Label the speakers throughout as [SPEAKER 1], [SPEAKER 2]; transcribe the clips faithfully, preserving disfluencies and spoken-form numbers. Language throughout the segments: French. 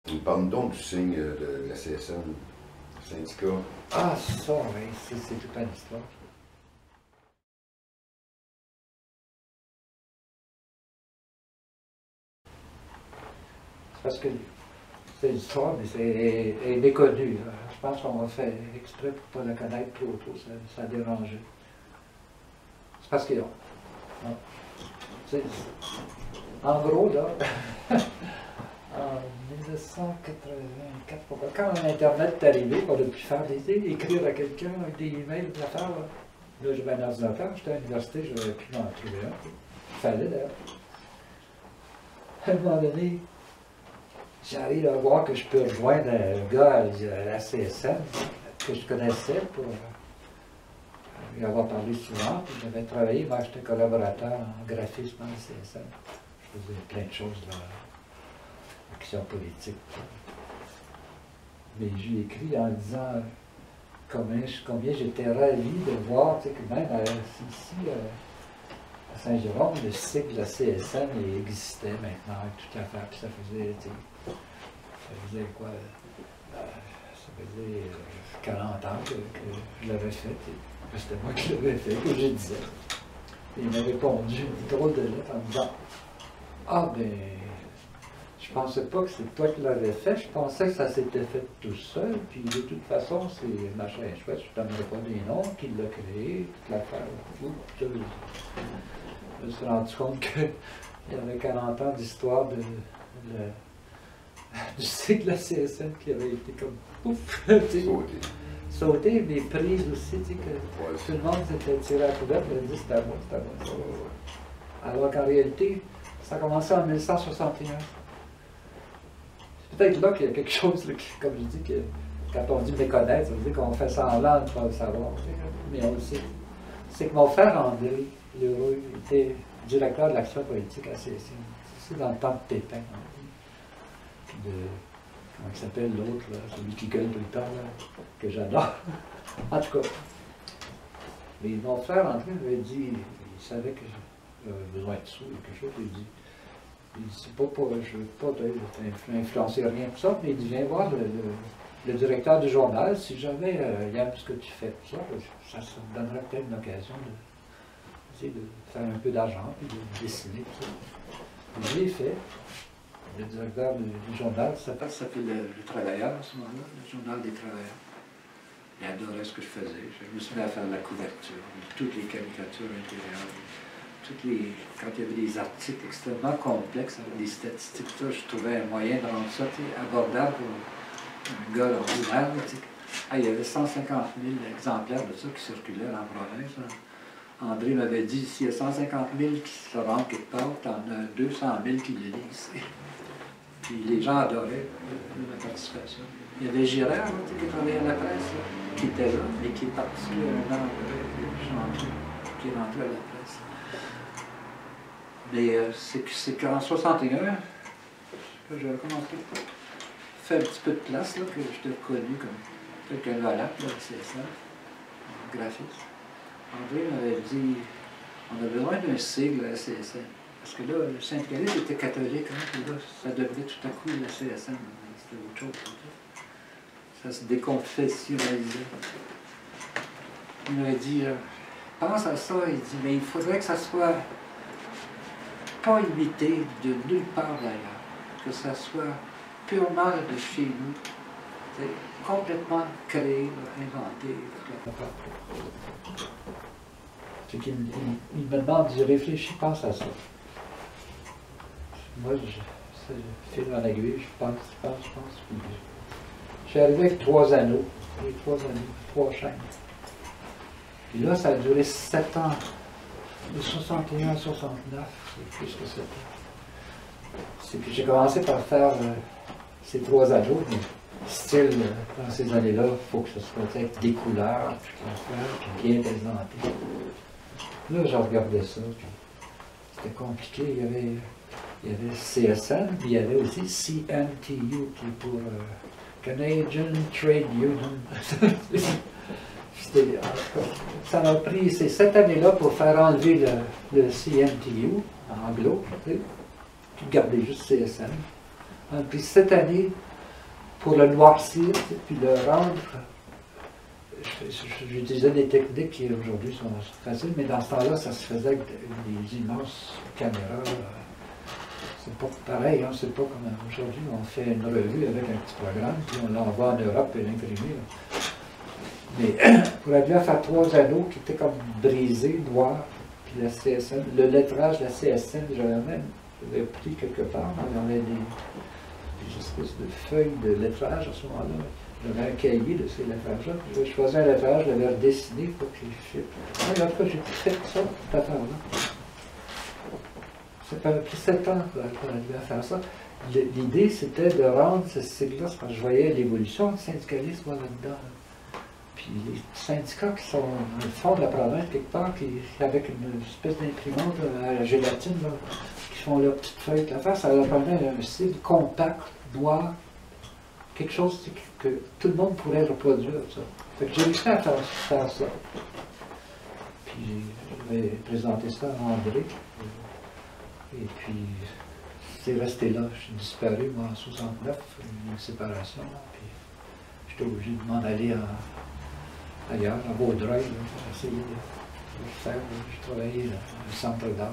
[SPEAKER 1] Il parle donc du signe de la C S N, syndicat.
[SPEAKER 2] Ah, ça, oui, c'est toute une histoire. C'est parce que c'est une histoire, mais c'est méconnu. Je pense qu'on va faire exprès pour ne pas la connaître trop tôt, ça, ça a dérangé. C'est parce que, non, en gros, là, en mille neuf cent quatre-vingt-quatre, quand Internet est arrivé, on a pu faire des écrire à quelqu'un avec des emails, des affaires. Là, là j'avais un ordinateur, j'étais à l'université, j'aurais pu m'en trouver un. Il fallait d'ailleurs. À un moment donné, j'arrive à voir que je peux rejoindre un gars à la C S N que je connaissais pour lui avoir parlé souvent. J'avais travaillé, moi j'étais collaborateur en graphisme à la C S N. Je faisais plein de choses là. Action politique. Mais je lui ai écrit en disant combien, combien j'étais ravi de voir que même à, ici, à Saint-Jérôme, le cycle de la C S N existait maintenant, tout à fait. Puis ça faisait, ça faisait quoi? Ça faisait quarante ans que, que je l'avais fait. C'était moi qui l'avais fait, que je disais. Et il m'a répondu une drôle de lettre en me disant ah ben. Je pensais pas que c'est toi qui l'avais fait, je pensais que ça s'était fait tout seul, puis de toute façon, c'est machin chouette, je ne donnerai pas des noms, qui l'a créé, toute l'affaire. Je me suis rendu compte qu'il y avait quarante ans d'histoire de, de, du cycle de la C S N qui avait été comme pouf, sauté. sauté, mais prise aussi, tu sais, que ouais. Tout le monde s'était tiré à la couverte, il a dit c'était à moi, c'était à moi. Ça. Ouais. Alors qu'en réalité, ça a commencé en mille cent soixante et un. Peut-être là qu'il y a quelque chose, là, qui, comme je dis, que quand on dit méconnaître, ça veut dire qu'on fait semblant de ne pas le savoir. Mais on le sait. C'est que mon frère André Leroux était directeur de l'action politique à C S N. C'est dans le temps de Pépin. De, comment il s'appelle l'autre, celui qui gueule tout le temps, là, que j'adore. En tout cas. Mais mon frère André m'avait dit, il savait que j'avais besoin de sous, quelque chose, il dit. Il dit, c'est pas pour, je ne veux pas influencer rien pour ça, mais il dit, viens voir le, le, le directeur du journal, si jamais euh, il aime ce que tu fais, ça, ça, ça me donnerait peut-être une occasion de, de faire un peu d'argent, puis de dessiner, tout ça. Je l'ai fait. Le directeur du, du journal, ça s'appelait le, le Travailleur à ce moment-là, le Journal des Travailleurs. Il adorait ce que je faisais. Je me suis mis à faire la couverture, toutes les caricatures intérieures. Toutes les, quand il y avait des articles extrêmement complexes avec des statistiques, là, je trouvais un moyen de rendre ça abordable pour un gars ordinaire. Ah, il y avait cent cinquante mille exemplaires de ça qui circulaient dans la province. Là. André m'avait dit, s'il y a cent cinquante mille qui se rendent quelque part, t'en as deux cent mille qui le lisent. Puis les gens adoraient la participation. Il y avait Girard, là, qui travaillait à la presse, là, qui était là, mais qui est parti un an après, qui est rentré à la presse. Mais euh, c'est qu'en soixante et un, j'avais commencé à faire un petit peu de place, là, que j'étais reconnu comme quelqu'un valable, là, C S N, en graphisme. André m'avait dit, on a besoin d'un sigle à la C S N. Parce que là, le syndicalisme était catholique, hein, puis là, ça devenait tout à coup la C S N. C'était autre chose. Ça se déconfessionnalisait. Il m'avait dit, euh, pense à ça, il dit, mais il faudrait que ça soit pas imité de nulle part d'ailleurs, que ça soit purement de chez nous, complètement créé, inventé. C'est qu'il il, il me demande, je réfléchis, pense à ça. Moi, je, je file en aiguille, je pense, je pense, je pense. Puis, je suis arrivé avec trois anneaux, les trois anneaux, trois chaînes. Puis là, ça a duré sept ans. De soixante et un à soixante-neuf, c'est plus que sept ans. C'est que j'ai commencé par faire euh, ces trois anneaux, mais style, euh, dans ces années-là, il faut que ce soit avec des couleurs, puis bien présenté. Là, je regardais ça, puis c'était compliqué. Il y avait, il y avait C S N, puis il y avait aussi C N T U, qui est pour euh, Canadian Trade Union. Ça m'a pris cette année-là pour faire enlever le, le C N T U en anglo, puis garder juste C S N. Puis cette année pour le noircir, puis le rendre. J'utilisais des techniques qui aujourd'hui sont faciles, mais dans ce temps-là, ça se faisait avec des immenses caméras. C'est pas pareil, hein, c'est pas comme aujourd'hui, on fait une revue avec un petit programme, puis on l'envoie en Europe et l'imprimer. Mais pour arriver à faire trois anneaux qui étaient comme brisés, noirs, puis la C S N, le lettrage de la C S N, j'avais même j'avais pris quelque part, il y avait des, des espèces de feuilles de lettrage à ce moment-là. J'avais un cahier de ces lettrages-là. Je choisissais un lettrage, je l'avais redessiné pour qu'il fitte. En tout cas, j'ai fait ça, cette affaire-là. Ça m'a pris sept ans pour arriver à faire ça. L'idée, c'était de rendre ce cycle-là, parce que je voyais l'évolution du syndicalisme là-dedans. Puis les syndicats qui sont dans le fond de la province, quelque part, qui, avec une espèce d'imprimante à la gélatine, là, qui font leur petite feuille de l'affaire, ça leur permet un style compact, noir, quelque chose que tout le monde pourrait reproduire, ça. Fait que j'ai réussi à faire, faire ça. Puis j'ai présenté ça à André. Et puis c'est resté là. Je suis disparu, moi, en soixante-neuf, une séparation. Puis j'étais obligé de m'en aller à, ailleurs, à Vaudreuil, pour essayer de, de faire. J'ai travaillé dans un centre d'art.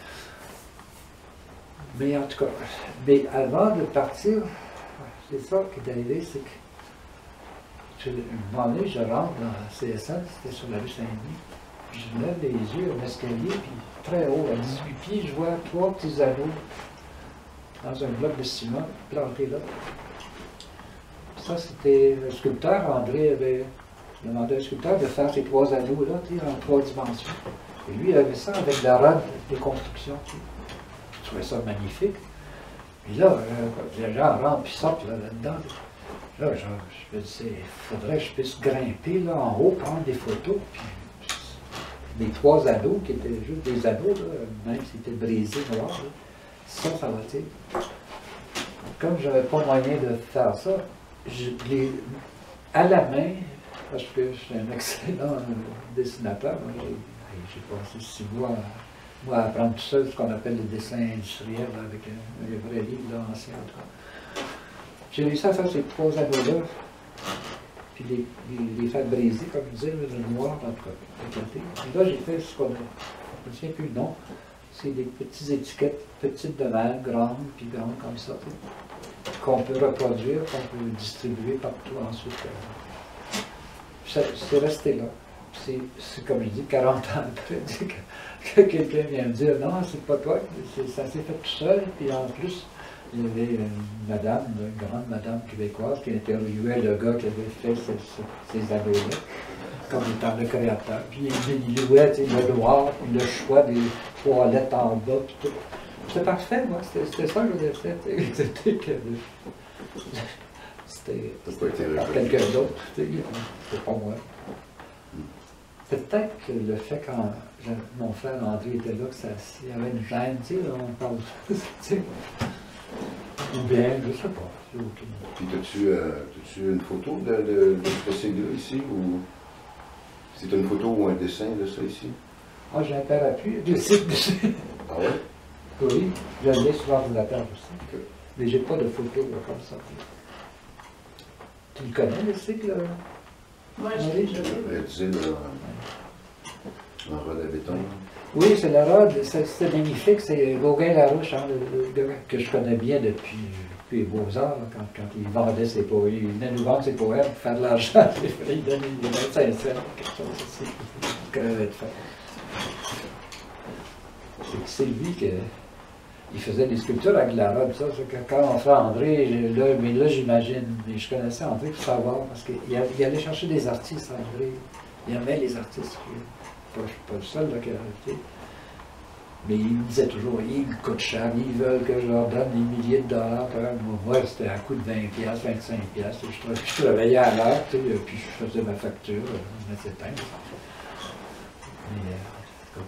[SPEAKER 2] Mais en tout cas, mais avant de partir, c'est ça qui est arrivé, c'est que je, un moment donné, je rentre dans la C S N, c'était sur la rue Saint-Denis, puis je lève les yeux à l'escalier, puis très haut, à dix-huit pieds, je vois trois petits anneaux dans un bloc de ciment planté là. Ça, c'était le sculpteur, André avait demandé au sculpteur de faire ces trois anneaux-là, en trois dimensions. Et lui, il avait ça avec la rade de construction. Je trouvais ça magnifique. Puis là, euh, les gens rentrent et sortent là, là-dedans. Là, je, je me disais, il faudrait que je puisse grimper là en haut, prendre des photos. Puis, puis les trois anneaux, qui étaient juste des anneaux, là, même s'ils étaient brisés noirs, là, ça, ça va être. Comme je n'avais pas moyen de faire ça, je les à la main, parce que je suis un excellent dessinateur, j'ai passé six mois à moi, apprendre tout ça, ce qu'on appelle le dessin industriel, là, avec un, un vrai livre là, ancien. En tout cas. J'ai réussi à faire ces trois anneaux-là, puis les, les, les faire briser, comme je disais, le noir, en tout cas, éclaté. Et là, j'ai fait ce qu'on a, je ne me souviens plus le nom, c'est des petites étiquettes, petites de même, grandes, puis grandes comme ça, qu'on peut reproduire, qu'on peut distribuer partout ensuite. C'est resté là. C'est comme je dis, quarante ans après, que, que quelqu'un vient me dire non, c'est pas toi, ça s'est fait tout seul. Puis en plus, il y avait une madame, une grande madame québécoise qui interviewait le gars qui avait fait ces, ces anneaux-là, comme étant le créateur. Puis il, il louait le noir, puis le choix des toilettes en bas, puis tout. C'était parfait, moi, c'était ça que j'avais fait. C'était que. C'était par quelqu'un d'autre, c'était pas moi. C'est peut-être que le fait quand je, mon frère André était là, qu'il y avait une gêne, tu sais, on parle, tu sais. Ou bien, je sais pas, j'ai aucune idée.
[SPEAKER 1] Puis as-tu euh, une photo de, de, de ce sigle-là ici, ou c'est une photo ou un dessin de ça ici?
[SPEAKER 2] Ah, j'ai un parapluie, je sais dessus.
[SPEAKER 1] Ah ouais?
[SPEAKER 2] Oui, je l'ai sur l'ordinateur aussi.
[SPEAKER 1] Okay.
[SPEAKER 2] Mais j'ai pas de photo là, comme ça. Tu le connais, le cycle?
[SPEAKER 3] Moi, je l'ai déjà vu.
[SPEAKER 1] Le disait en rode à béton.
[SPEAKER 2] Oui, c'est la rode, c'est magnifique. C'est Gauguin-Larouche, hein, le, le gars que je connais bien depuis, depuis les Beaux-Arts, quand, quand il vendait ses poèmes. Il venait nous vendre ses poèmes pour faire de l'argent. Il donnait vingt-cinq cents, quelque chose aussi. Il crevait de faim. C'est lui qui il faisait des sculptures avec de la robe, ça. Quand on fait André, là, mais là j'imagine, mais je connaissais André pour savoir, parce qu'il il allait chercher des artistes, André. Il aimait les artistes. Je ne suis pas le seul là, qui a arrêté. Mais il me disait toujours, ils coûtent cher, ils veulent que je leur donne des milliers de dollars. Moi, c'était à coût de vingt piastres, vingt-cinq piastres. Je, je travaillais à l'heure, puis je faisais ma facture, je mettais temps. Mais, euh,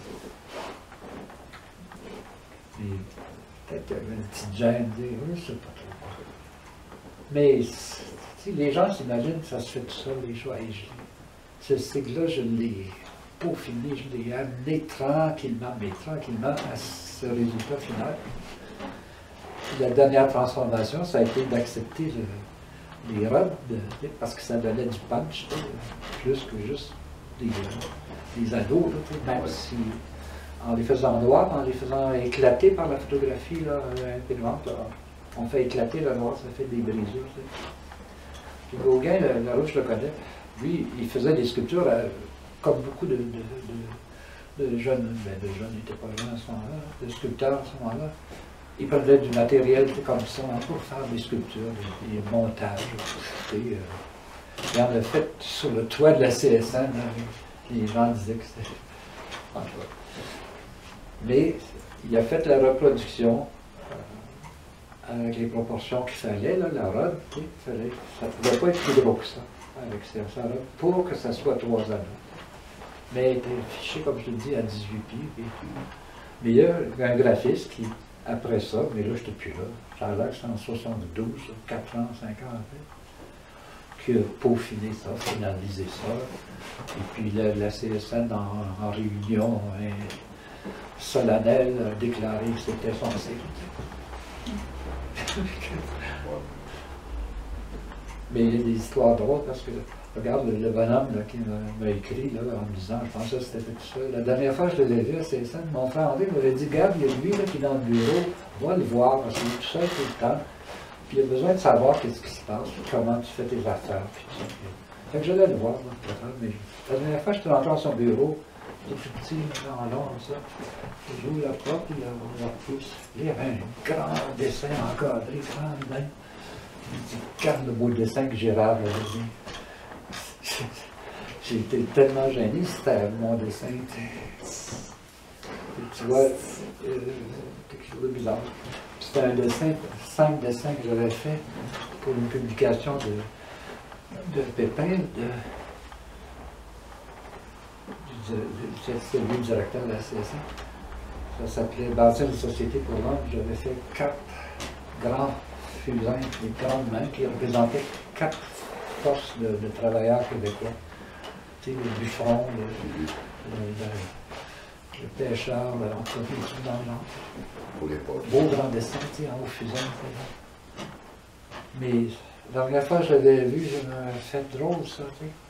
[SPEAKER 2] et peut-être qu'il y avait une petite gêne, dire, je ne sais pas trop. Mais les gens s'imaginent que ça se fait tout seul, les choix. Et je, ce cycle-là, je l'ai peaufiné, je l'ai amené tranquillement, mais tranquillement à ce résultat final. La dernière transformation, ça a été d'accepter des robes, de, parce que ça donnait du punch, plus que juste des, des ados, là, même si en les faisant noir, en les faisant éclater par la photographie là, imprimante, là, on fait éclater le noir, ça fait des brisures. Puis Gauguin, le, le je le connais, lui, il faisait des sculptures euh, comme beaucoup de, de, de, de jeunes, ben de jeunes, il n'était pas jeunes à ce moment-là, de sculpteurs à ce moment-là. Il prenait du matériel comme ça hein, pour faire des sculptures, des, des montages. Et, euh, il en a fait sur le toit de la C S N, hein, les gens disaient que c'était... En tout cas. Mais il a fait la reproduction euh, avec les proportions qu'il fallait, là, la robe, il fallait, ça ne pouvait pas être plus gros que ça, avec sa robe, pour que ça soit trois anneaux. Mais elle était fichée, comme je te dis, à dix-huit pieds. Et puis, mais il y a un graphiste qui, après ça, mais là, je n'étais plus là, ça a l'air que c'est en soixante-douze, quatre ans, cinq ans après, qui a peaufiné ça, finalisé ça. Et puis la, la C S N en, en réunion hein, solennelle a déclaré que c'était son cycle. Mais il y a des histoires drôles parce que, regarde le, le bonhomme là, qui m'a écrit là, en me disant, je pensais que c'était tout ça. La dernière fois que je l'ai vu à C S N, mon frère André m'avait dit, regarde, il y a lui là, qui est dans le bureau, va le voir parce qu'il est tout seul tout le temps. Puis il a besoin de savoir qu'est-ce qui se passe, comment tu fais tes affaires. Puis tout ça. Fait que j'allais le voir, moi, mais la dernière fois, j'étais rentré dans son bureau, il était tout petit, en long, ça. J'ouvre la porte, il la repousse. Il y avait un grand dessin encadré, grand main. Il dit, regarde le beau dessin que Gérard avait dit. J'ai été tellement gêné, c'était mon dessin. Tu vois, euh, quelque chose de bizarre. C'était un dessin, cinq dessins que j'avais fait pour une publication de, de Pépin, de, c'est lui le directeur de la C S N. Ça s'appelait Bâtir une société pour l'homme. J'avais fait quatre grands fusains, des grandes mains qui représentaient quatre forces de, de travailleurs québécois. Tu sais, le bûcheron, le, le, le, le pêcheur, le, en tout cas, dans le genre. Beau grand dessin, tu sais, en haut fusain. Mais la dernière fois que je l'avais vu, je me fait drôle, ça, tu sais.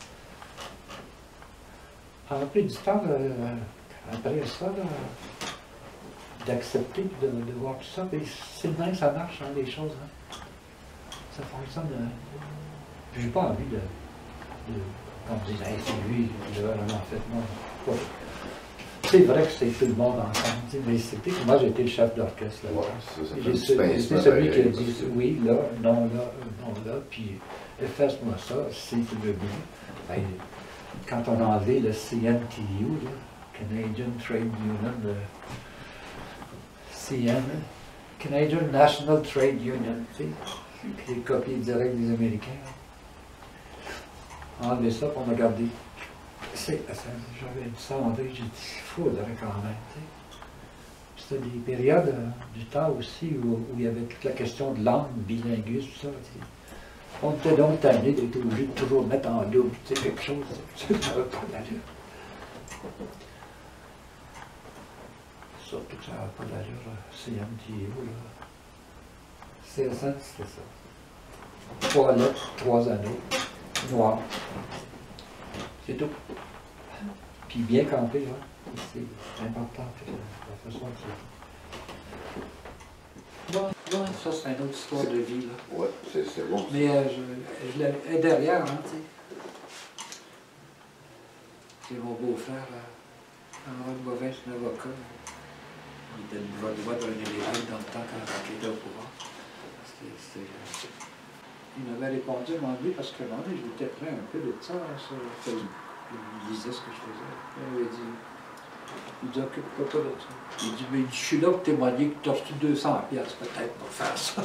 [SPEAKER 2] Ça m'a pris du temps, euh, après ça, d'accepter de, de voir tout ça. C'est bien que ça marche, hein, les choses. Hein. Ça fonctionne. Euh, puis j'ai pas envie de, de comme dire, hey, c'est lui, il a en fait, non. C'est vrai que c'est tout le monde ensemble, mais c'était que moi j'ai été le chef d'orchestre là. Ouais, j'ai celui qui a dit oui, là, non, là, non, là, puis efface-moi ça, si tu veux bien. Ben, quand on a enlevé le C N T U, là, Canadian Trade Union, le C N, Canadian National Trade Union, tu sais, qui est copié direct des Américains. On a enlevé ça, puis on a gardé. J'avais dit ça à André, j'ai dit, il faudrait quand même. C'était des périodes euh, du temps aussi où, où il y avait toute la question de langue, bilinguisme, tout ça. T'sais. On était donc tanné d'être obligé de toujours mettre en double quelque chose. Ça n'avait pas d'allure. Surtout que ça n'avait pas d'allure. C M T U, là. C S N, c'était ça. Trois lettres, trois anneaux, noirs. C'est tout. Puis bien campé, hein. C'est important, la façon de faire. Bon, ça c'est une autre histoire de vie, là.
[SPEAKER 1] Oui, c'est bon.
[SPEAKER 2] Mais euh, je, je l'ai derrière, hein, tu sais. C'est mon beau-frère, Henri Bovin, c'est un avocat. Il était le bras droit d'un élève dans le temps quand il était au pouvoir. Il m'avait répondu à un moment donné, parce que un moment donné, je m'étais pris un peu de ça sur Facebook. Il lisait ce que je faisais. Il m'avait dit, il dit, occupe-toi pas de ça. Il dit, mais je suis là pour témoigner que tu as reçu deux cents piastres peut-être pour faire ça.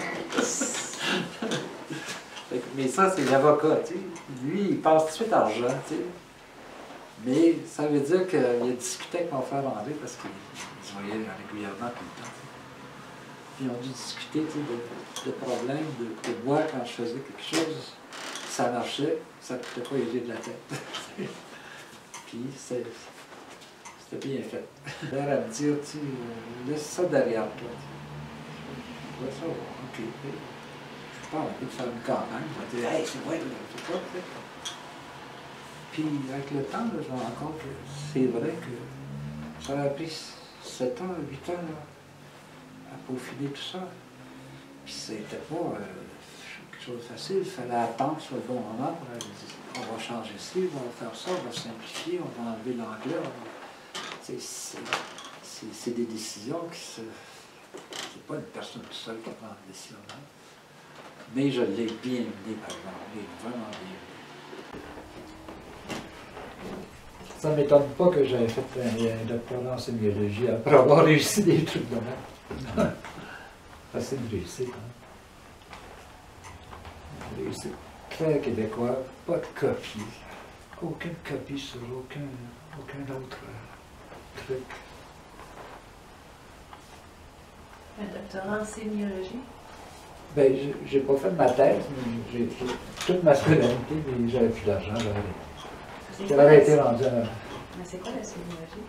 [SPEAKER 2] Mais ça, c'est l'avocat, tu sais. Lui, il pense tout de suite argent, tu sais. Mais ça veut dire qu'il a discuté avec mon frère André parce qu'il se voyait régulièrement tout le temps. Puis on a dû discuter de, de problèmes, de, de moi, quand je faisais quelque chose, ça marchait, ça ne coûtait pas les yeux de la tête. Puis c'était bien fait. L'air à me dire, tu laisse ça derrière toi. Ouais, ça va, ok. pas envie de faire une campagne. Je vais dire, hey, c'est vrai, je sais pas, tu sais. Puis avec le temps, là, je me rends compte que c'est vrai que ça m'a pris sept ans, huit ans là, à peaufiner tout ça. Puis c'était pas euh, quelque chose de facile, il fallait attendre sur le bon moment pour aller dire, on va changer ci, on va faire ça, on va simplifier, on va enlever l'anglais. C'est des décisions qui se. C'est pas une personne toute seule qui prend la décision. Hein? Mais je l'ai bien mené, par exemple, je l'ai vraiment bien mené. Ça ne m'étonne pas que j'aie fait un, un doctorat en sémiologie après avoir réussi des trucs de même. Facile de réussir. Hein? Réussite très québécois, pas de copie. Aucune copie sur aucun, aucun autre euh, truc.
[SPEAKER 3] Un doctorat en sémiologie?
[SPEAKER 2] Ben, j'ai pas fait ma thèse, mais j'ai toute ma scolarité, mais j'avais plus d'argent, j'avais j'avais été rendu à...
[SPEAKER 3] Mais c'est quoi la sémiologie?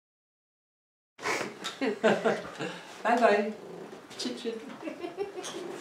[SPEAKER 2] Bye bye. Chit chit.